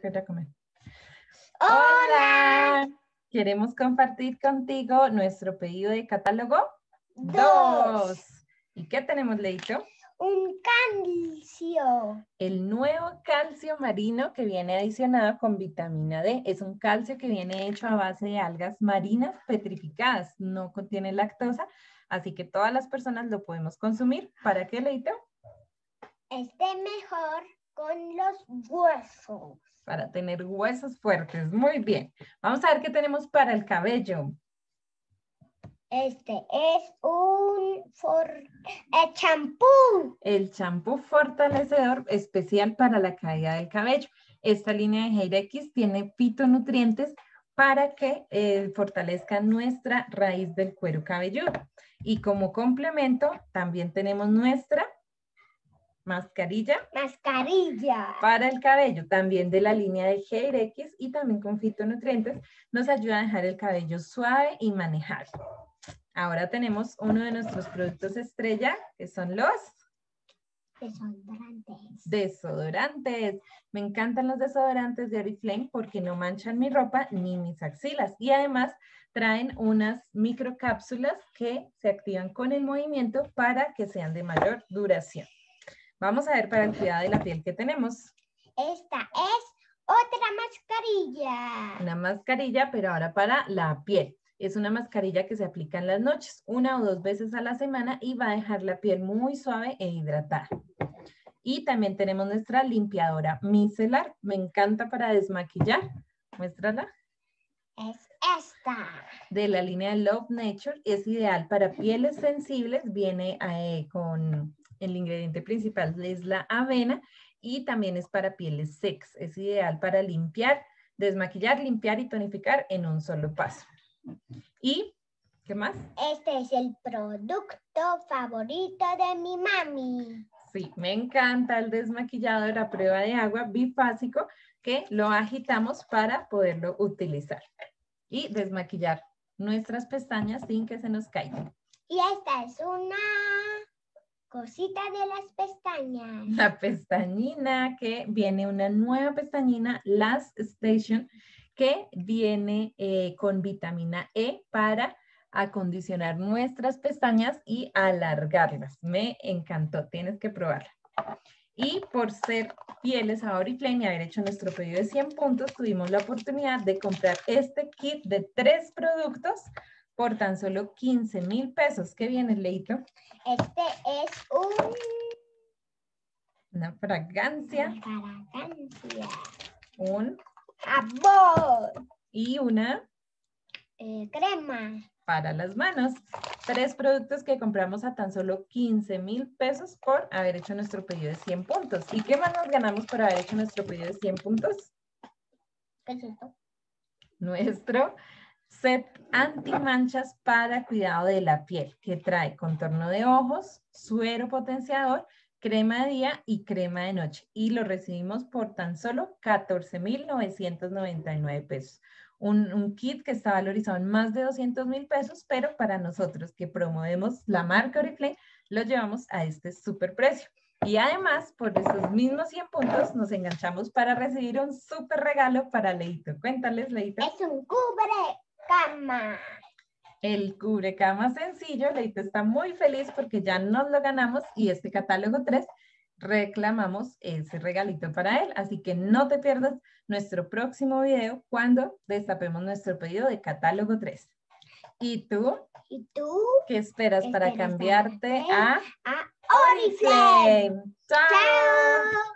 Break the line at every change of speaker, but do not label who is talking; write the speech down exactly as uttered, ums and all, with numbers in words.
toca ir a comer.
Hola.
Hola. Queremos compartir contigo nuestro pedido de catálogo
Dos.
¿Y qué tenemos, Leito?
Un calcio.
El nuevo calcio marino que viene adicionado con vitamina D. Es un calcio que viene hecho a base de algas marinas petrificadas. No contiene lactosa, así que todas las personas lo podemos consumir. ¿Para qué, Leito?
Esté mejor con los huesos.
Para tener huesos fuertes. Muy bien. Vamos a ver qué tenemos para el cabello.
Este es un for... el champú.
El champú fortalecedor especial para la caída del cabello. Esta línea de Hair X tiene fitonutrientes para que eh, fortalezca nuestra raíz del cuero cabelludo. Y como complemento también tenemos nuestra mascarilla.
Mascarilla.
Para el cabello, también de la línea de Hair X y también con fitonutrientes, nos ayuda a dejar el cabello suave y manejable. Ahora tenemos uno de nuestros productos estrella, que son los
desodorantes.
Desodorantes. Me encantan los desodorantes de Oriflame porque no manchan mi ropa ni mis axilas. Y además traen unas microcápsulas que se activan con el movimiento para que sean de mayor duración. Vamos a ver para el cuidado de la piel que tenemos.
Esta es otra mascarilla.
Una mascarilla, pero ahora para la piel. Es una mascarilla que se aplica en las noches, una o dos veces a la semana y va a dejar la piel muy suave e hidratada. Y también tenemos nuestra limpiadora micelar. Me encanta para desmaquillar. Muéstrala.
Es esta.
De la línea Love Nature. Es ideal para pieles sensibles. Viene eh, con el ingrediente principal, es la avena. Y también es para pieles secas. Es ideal para limpiar, desmaquillar, limpiar y tonificar en un solo paso. ¿Y qué más?
Este es el producto favorito de mi mami.
Sí, me encanta el desmaquillador a prueba de agua bifásico que lo agitamos para poderlo utilizar y desmaquillar nuestras pestañas sin que se nos caigan.
Y esta es una cosita de las pestañas.
La pestañina, que viene una nueva pestañina, Last Station, que viene eh, con vitamina E para acondicionar nuestras pestañas y alargarlas. Me encantó, tienes que probarla. Y por ser fieles a Oriflame y haber hecho nuestro pedido de cien puntos, tuvimos la oportunidad de comprar este kit de tres productos por tan solo quince mil pesos. ¿Qué viene, Leito?
Este es un...
Una fragancia.
Una fragancia.
Un
jabón.
Y una
eh, crema.
Para las manos. Tres productos que compramos a tan solo quince mil pesos por haber hecho nuestro pedido de cien puntos. ¿Y qué más nos ganamos por haber hecho nuestro pedido de cien puntos?
¿Qué es esto?
Nuestro set antimanchas para cuidado de la piel, que trae contorno de ojos, suero potenciador, crema de día y crema de noche. Y lo recibimos por tan solo catorce mil novecientos noventa y nueve pesos. Un, un kit que está valorizado en más de doscientos mil pesos, pero para nosotros que promovemos la marca Oriflame, lo llevamos a este súper precio. Y además, por esos mismos cien puntos, nos enganchamos para recibir un súper regalo para Leito. Cuéntales, Leito.
Es un cubrecama.
El cubrecama sencillo. Leito está muy feliz porque ya nos lo ganamos y este catálogo tres reclamamos ese regalito para él. Así que no te pierdas nuestro próximo video cuando destapemos nuestro pedido de catálogo tres. ¿Y tú?
¿Y tú?
¿Qué esperas para cambiarte a,
a Oriflame?
¡Chao!
¡Chao!